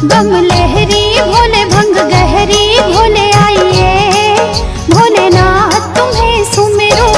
बम लहरी भोले भंग गहरी भोले आइए, भोलेनाथ तुम्हें सुमिरो।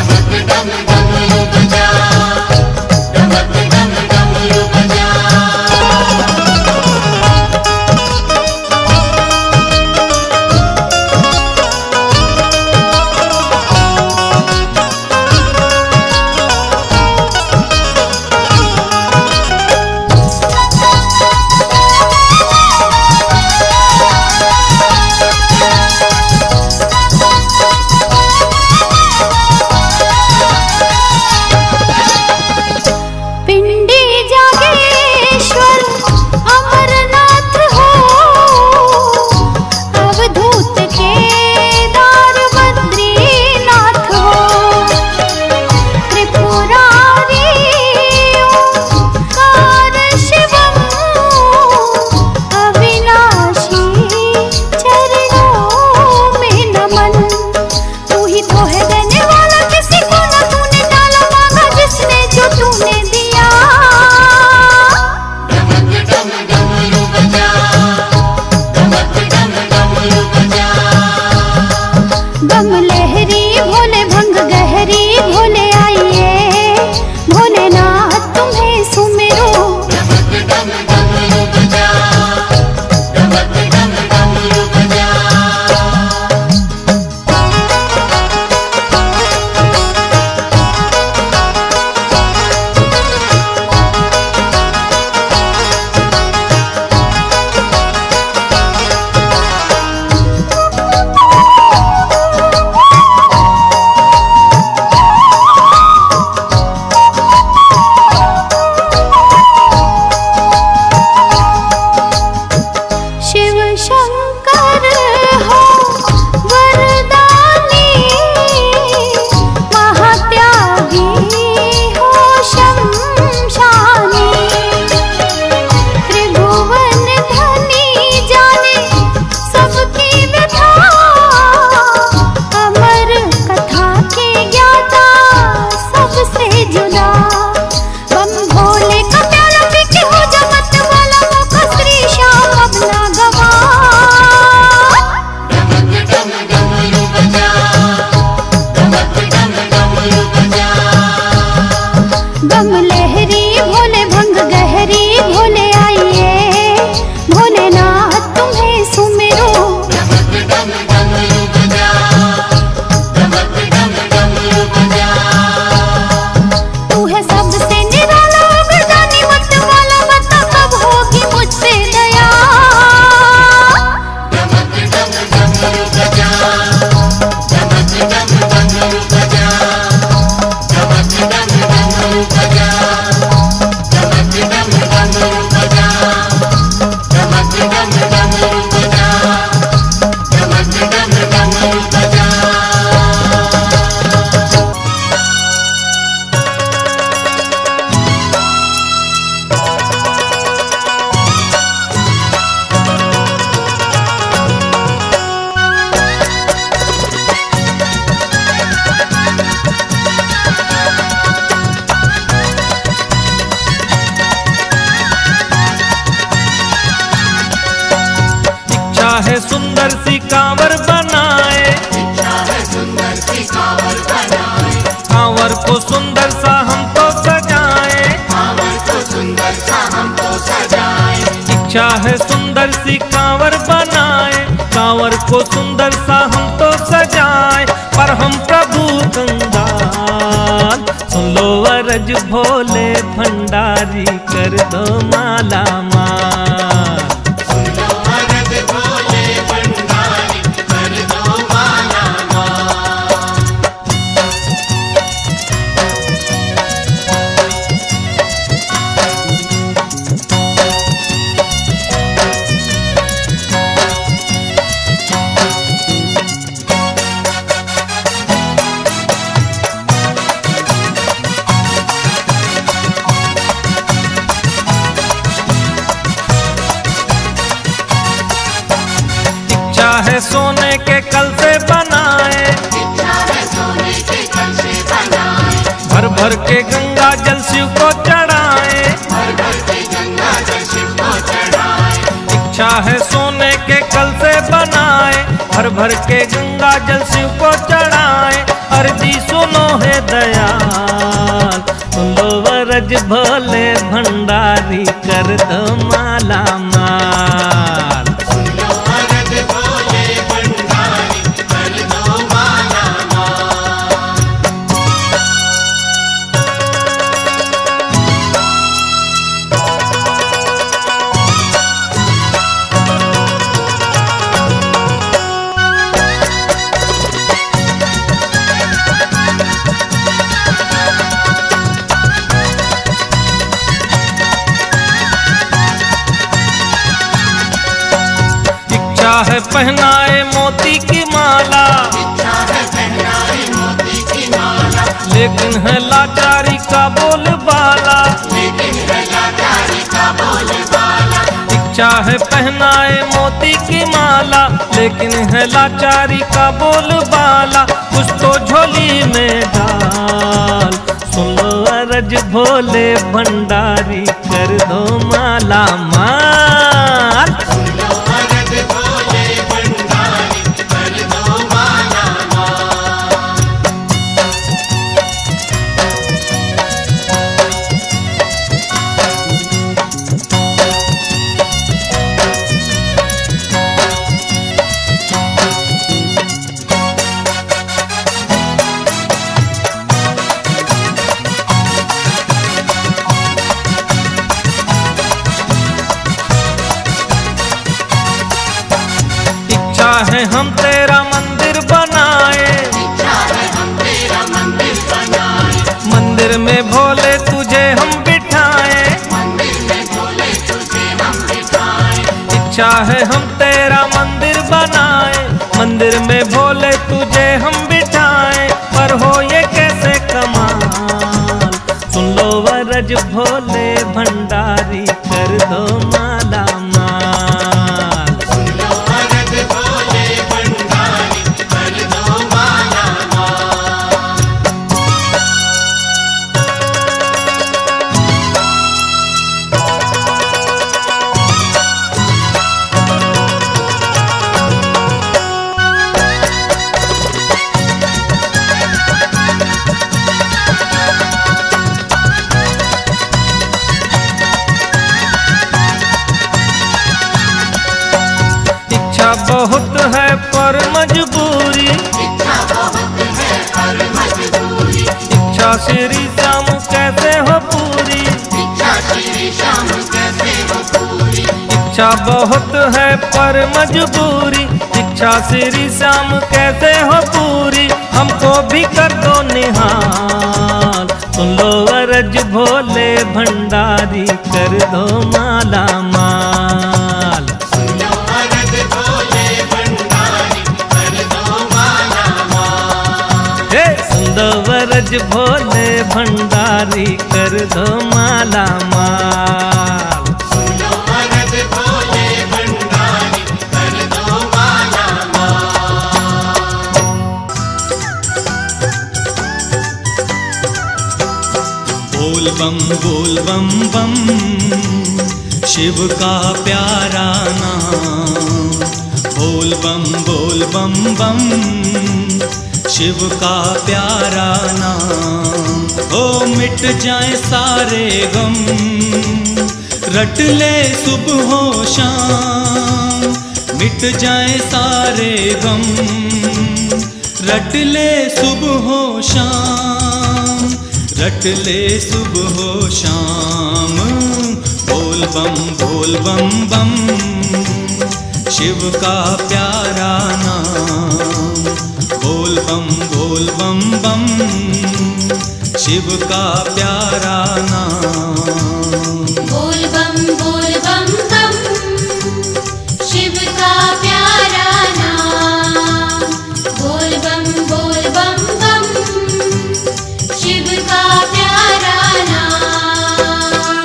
बम लहरी भोले भंग गहरी भोले आइए, भोलेनाथ तुम्हें सुमिरो। बम लहरी भोले भंग गहरी भोले आइए, भोलेनाथ तुम्हें सुमिरो। तू है सबसे निराला वरदानी मत वाला, बता कब होगी मुझसे दया। है सुंदर सी कांवर बनाए, कांवर को सुंदर सा हमको सजाए। इच्छा है सुंदर सी कांवर बनाए, कांवर को सुंदर सा हम तो सजाए। पर हम प्रभु कंगाल, सुन लो अरज भोले भंडारी, कर दो माला माल। है सोने के कल से बनाए, भर भर के गंगा जल शिव को चढ़ाए। इच्छा है सोने के कल से बनाए, भर भर के गंगा जल शिव को चढ़ाए। अर्जी सुनो है दयाल, सुन लो वरज भोले भंडारी, कर दो माला माल। इच्छा है पहनाए मोती की माला, लेकिन है लाचारी का बोलबाला। इच्छा है पहनाए मोती की माला, लेकिन है लाचारी का बोलबाला। कुछ तो झोली में डाल, सुन लो अरज भोले भंडारी, कर दो माला माल। इच्छा है हम तेरा मंदिर बनाए, मंदिर में भोले तुझे हम बिठाए। इच्छा है हम तेरा मंदिर बनाए, मंदिर में भोले तुझे हम बिठाए। पर हो ये कैसे कमाल, सुन लो वरज भोले भंडारी, कर दो माला माल। इच्छा बहुत है पर मजबूरी, इच्छा श्री श्याम कैसे हो पूरी। इच्छा बहुत है पर मजबूरी, इच्छा श्री श्याम कैसे हो पूरी। हमको भी कर दो निहाल, सुन लो अरज भोले भंडारी, कर दो माला माल। वरज भोले भंडारी, कर दो माला माल। बोल बम बम, शिव का प्यारा नाम। बोल बम बम, शिव का प्यारा नाम। हो मिट जाए सारे गम, रट ले सुबह हो शाम। मिट जाए सारे गम, रट ले सुबह हो शाम। रट ले सुबह हो शाम। बोल बम बम, शिव का प्यारा नाम। बोल बम बम, शिव का प्यारा नाम। बोल बम बम, शिव का प्यारा नाम। बोल बम बम, शिव का प्यारा नाम।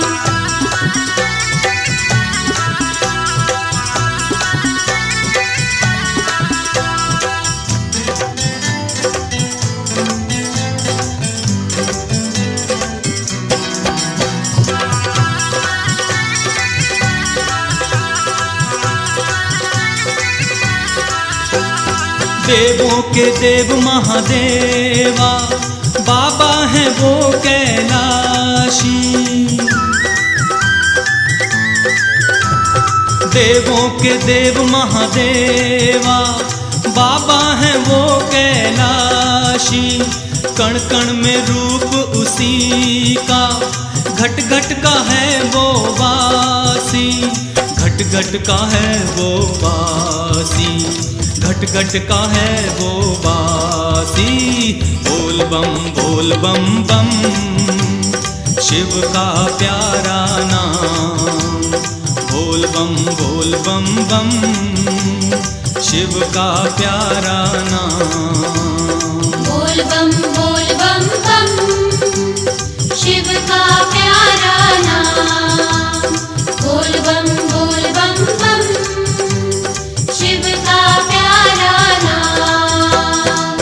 देवों के देव महादेवा बाबा है वो कैलाशी। देवों के देव महादेवा बाबा है वो कैलाशी। कण कण में रूप उसी का, घट घट का है वो वासी। घट घट का है वो वासी, घट घट का है वो वासी। बोल बम बम शिव का प्यारा नाम। बोल बम बम शिव का प्यारा नाम। बोल बम बम शिव का प्यारा नाम। बोल बम बम शिव का प्यारा नाम।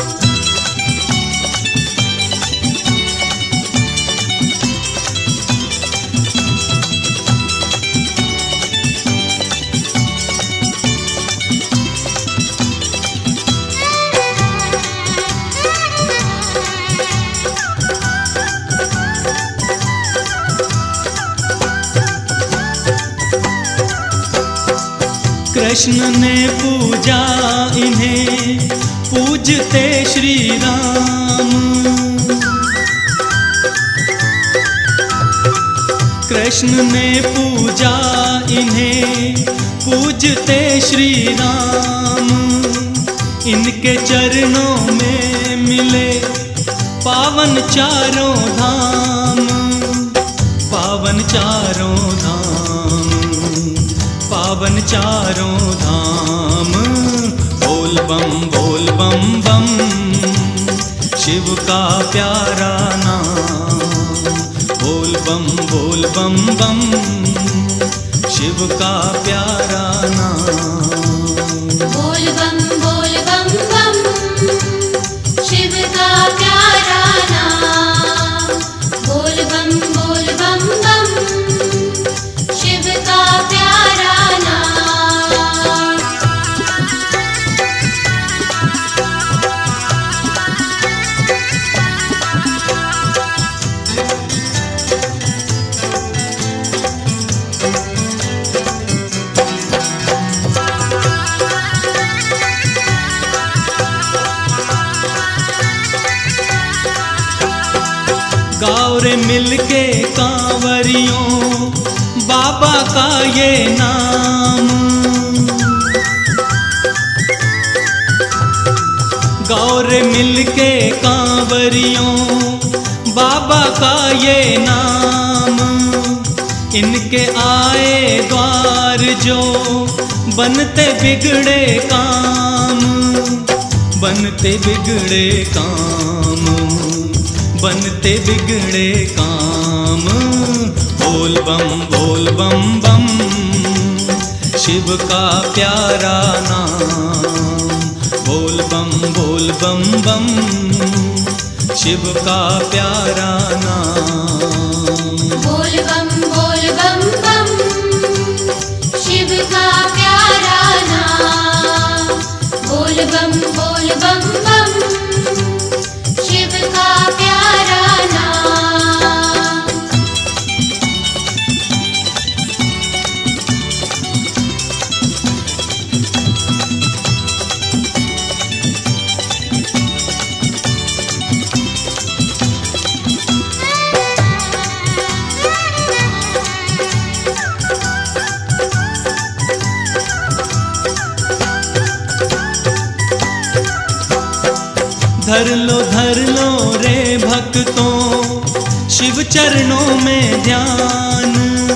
कृष्ण ने पूजा इन्हें, पूजते श्री राम। कृष्ण ने पूजा इन्हें, पूजते श्री राम। इनके चरणों में मिले पावन चारों धाम। पावन चारों धाम, पावन चारों धाम। बोल बम बम शिव का प्यारा नाम। बोल बम बम शिव का प्यारा नाम। बोल बम बम शिव का प्यारा नाम। बोल बम बम शिव का प्यारा नाम। गाओ रे मिलके कांवरियों बाबा का ये नाम। गाओ रे मिलके कांवरियों बाबा का ये नाम। इनके आए द्वार जो बनते बिगड़े काम। बनते बिगड़े काम, बनते बिगड़े काम। बोल बम बम शिव का प्यारा नाम। बोल बम बम शिव का प्यारा नाम। बोल बम बम शिव का प्यारा नाम। बोल बम बम शिव का प्यारा नाम। धर लो रे भक्तों शिव चरणों में ध्यान।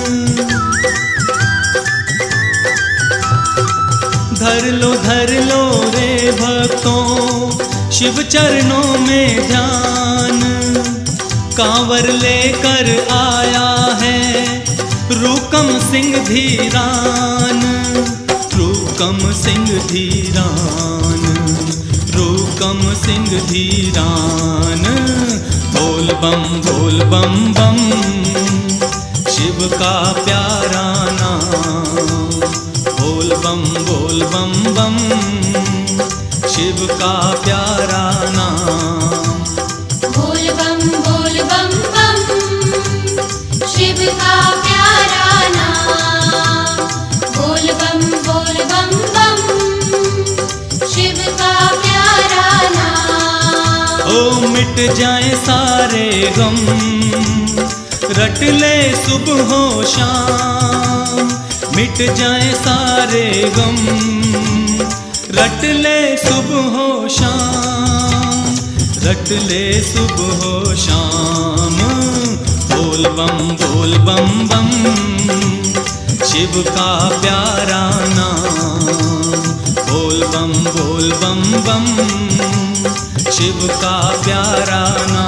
धर लो रे भक्तों शिव चरणों में ध्यान। कांवर लेकर आया है रूकम सिंह धीरान। रूकम सिंह धीरान, रूकम सिंह धीरान। बोल बम बम शिव का प्यारा नाम। बोल बम बम शिव का प्यारा नाम। बोल बम बम, शिव का प्यारा नाम। बोल बम बम, शिव का प्यारा नाम। ओ मिट जाए सारे गम, रट ले सुबह हो शाम। मिट जाए सारे गम, रट ले सुबह हो शाम। रट ले सुबह हो शाम। बोल बम बम, शिव का प्यारा नाम। बोल बम बम, शिव का प्यारा नाम।